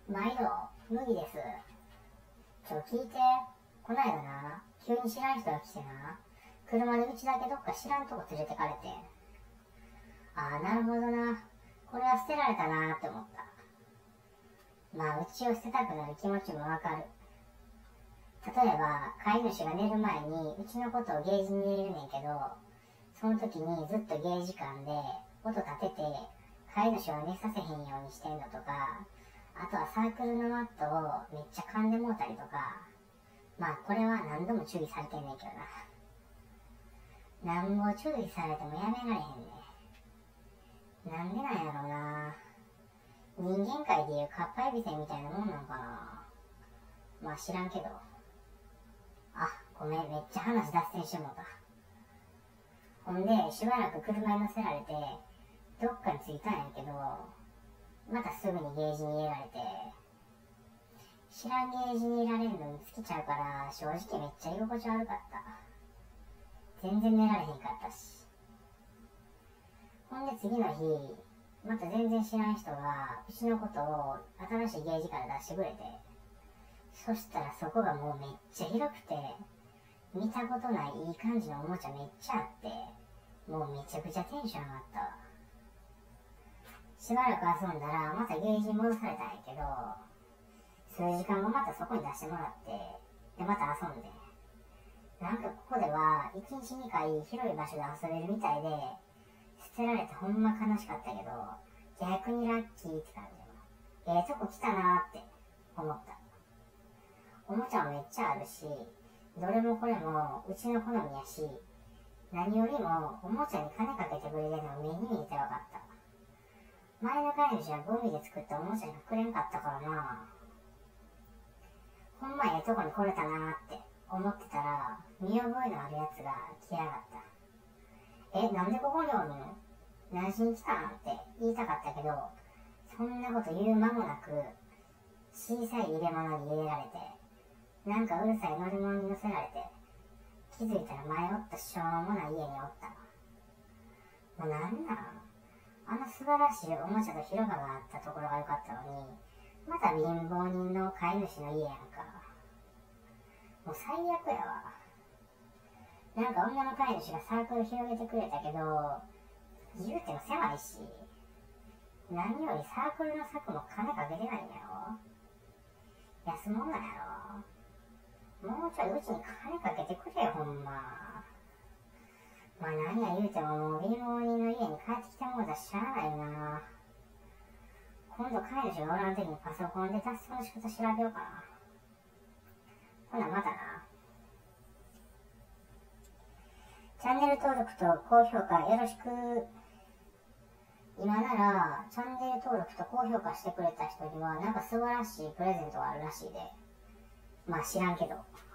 毎度、麦です。聞いて、こないだな、急に知らん人が来てな、車でうちだけどっか知らんとこ連れてかれて。ああ、なるほどな。これは捨てられたなって思った。まあ、うちを捨てたくなる気持ちもわかる。例えば、飼い主が寝る前にうちのことをゲージに入れるねんけど、その時にずっとゲージ感で音立てて、飼い主を寝させへんようにしてんのとか、あとはサークルのマットをめっちゃ噛んでもうたりとか、まあこれは何度も注意されてんねんけどな。なんぼ注意されてもやめられへんねん。なんでなんやろうな。人間界でいうかっぱえびせんみたいなもんなのかな。まあ知らんけど。あ、ごめん、めっちゃ話脱線してもうた。ほんで、しばらく車に乗せられて、どっかに着いたんやけど、またすぐにゲージに入れられて、知らんゲージに入れられるのに尽きちゃうから、正直めっちゃ居心地悪かった。全然寝られへんかったし。ほんで次の日、また全然知らん人がうちのことを新しいゲージから出してくれて、そしたらそこがもうめっちゃ広くて、見たことないいい感じのおもちゃめっちゃあって、もうめちゃくちゃテンション上がったわ。しばらく遊んだらまたゲージに戻されたんやけど、数時間後またそこに出してもらって、でまた遊んで、なんかここでは1日2回広い場所で遊べるみたいで、捨てられてほんま悲しかったけど、逆にラッキーって感じよ。とこ来たなーって思った。おもちゃもめっちゃあるし、どれもこれもうちの好みやし、何よりもおもちゃに金かけてくれてるのが目に見えてわかった。前の飼い主はゴミで作ったおもちゃがくれんかったからな。ほんまええとこに来れたなーって思ってたら、見覚えのあるやつが来やがった。なんでここにおるの？何しに来たんって言いたかったけど、そんなこと言う間もなく、小さい入れ物に入れられて、なんかうるさい乗り物に乗せられて、気づいたら前おったしょうもない家におった。もうなんなん？あの素晴らしいおもちゃと広場があったところが良かったのに、また貧乏人の飼い主の家やんか。もう最悪やわ。なんか女の飼い主がサークル広げてくれたけど、言うても狭いし、何よりサークルの柵も金かけてないんやろ。安物なんやろ。もうちょいうちに金かけてくれよ、ほんま。まあ何や言うてももう貧乏人の家に帰ってきたもんじゃしゃあないな。今度飼い主がおらん時にパソコンで脱走の仕方調べようかな。ほなまたな。チャンネル登録と高評価よろしく。今ならチャンネル登録と高評価してくれた人にはなんか素晴らしいプレゼントがあるらしいで。まあ知らんけど。